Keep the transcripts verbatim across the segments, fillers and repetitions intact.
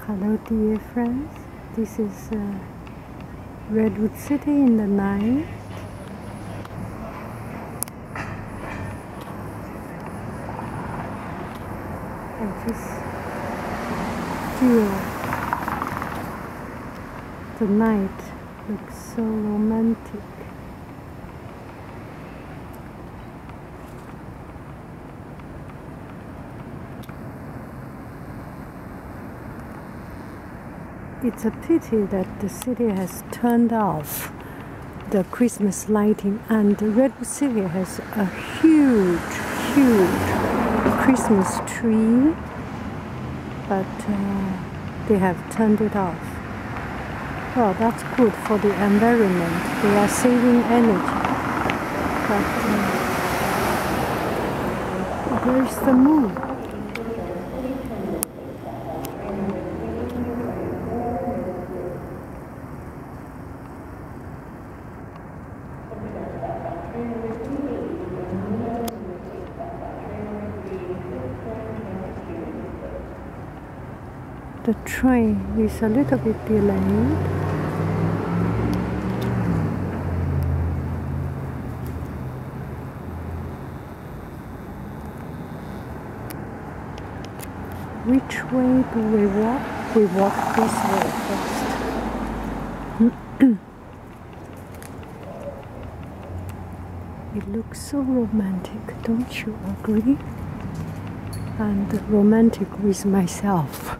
Hello dear friends, this is uh, Redwood City in the night. I just feel the night looks so romantic. It's a pity that the city has turned off the Christmas lighting, and Redwood City has a huge, huge Christmas tree, but uh, they have turned it off. Well, that's good for the environment. They are saving energy. But uh, where's the moon? The train is a little bit delayed. Which way do we walk? We walk this way first. It looks so romantic, don't you agree? And romantic with myself.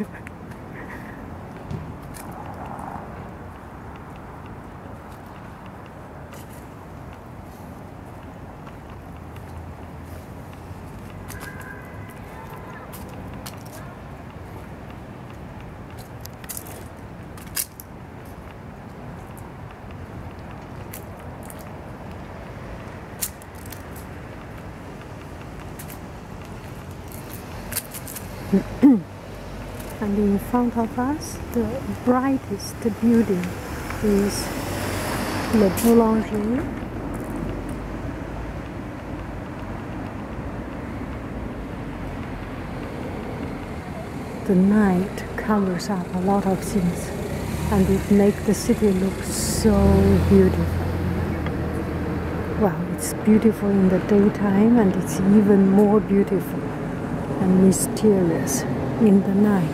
And in front of us, the brightest building is Le Boulanger. The night covers up a lot of things, and it makes the city look so beautiful. Well, it's beautiful in the daytime, and it's even more beautiful and mysterious in the night.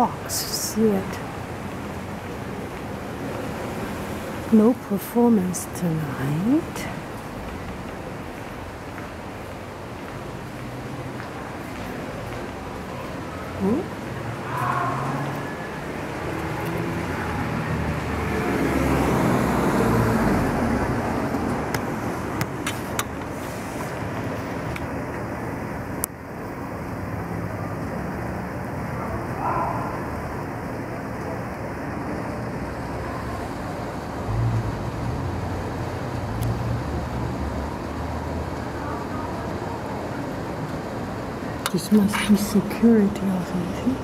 box to see it. No performance tonight. Ooh. This must be security or something.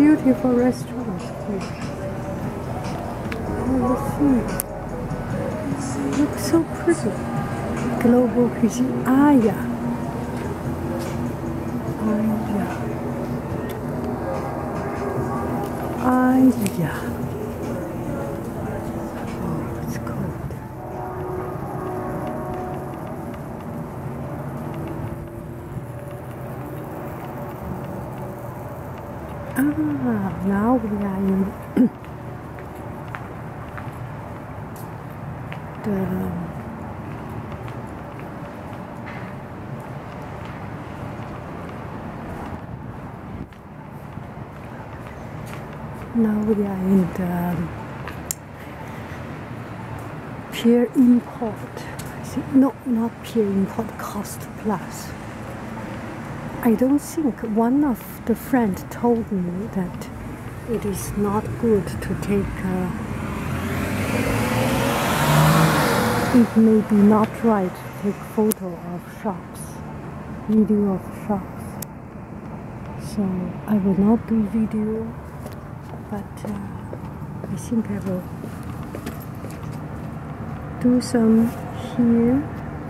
beautiful restaurants here. All the food looks so pretty. Global cuisine. Ah, yeah. Ah, yeah. Ah, yeah. Oh, it's cold. Ah, now we are in the now we are in the Pier Import. I think, no, not Pier Import, Cost Plus. I don't think one of the friends told me that it is not good to take uh, it may be not right to take photo of shops, video of shops. So I will not do video, but uh, I think I will do some here.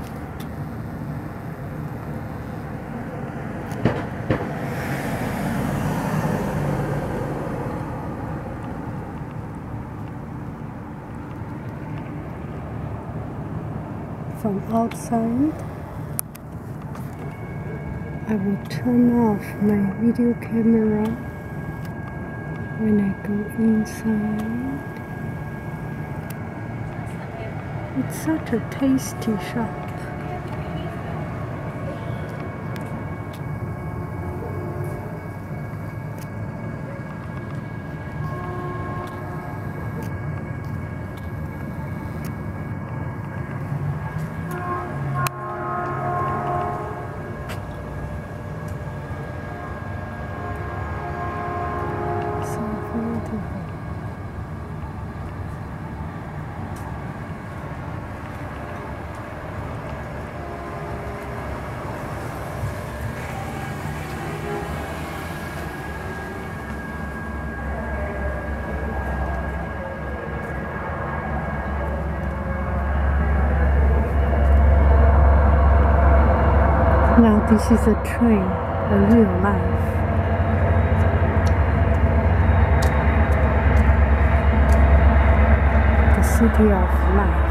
From outside, I will turn off my video camera when I go inside. It's such a tasty shop. Now this is a train, a real life. The city of life.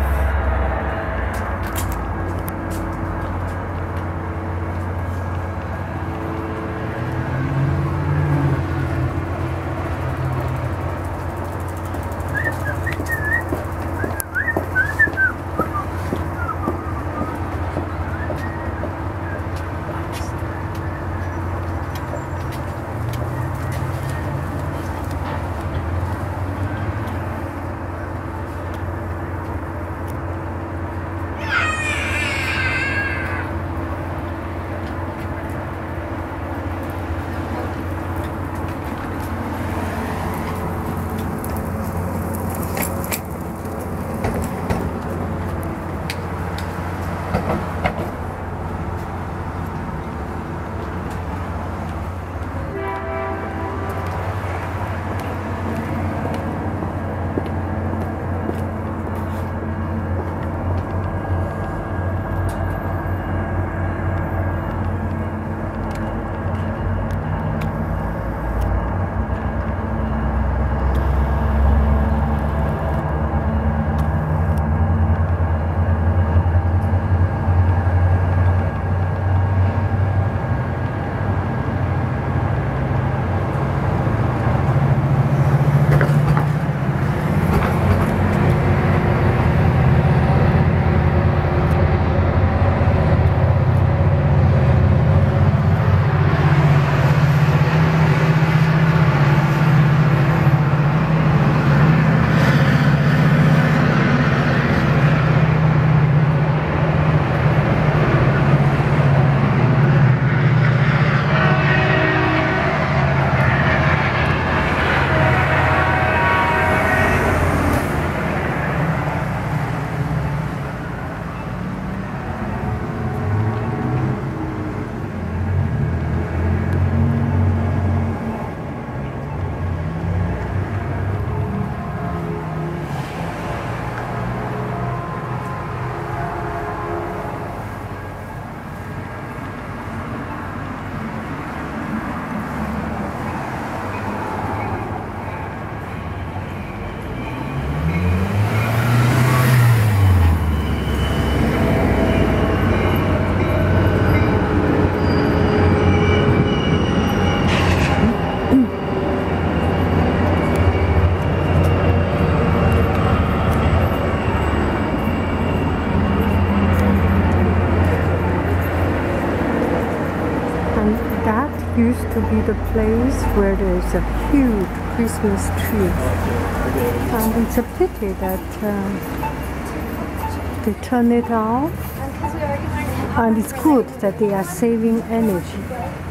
used to be the place where there's a huge Christmas tree. And it's a pity that uh, they turn it off. And it's good that they are saving energy.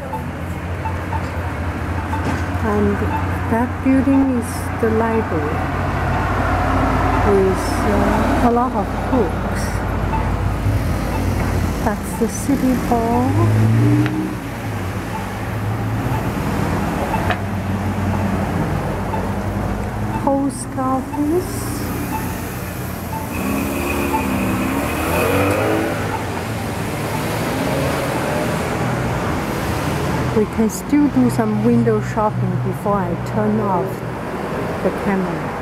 And that building is the library with uh, a lot of books. That's the city hall. Post office. We can still do some window shopping before I turn off the camera.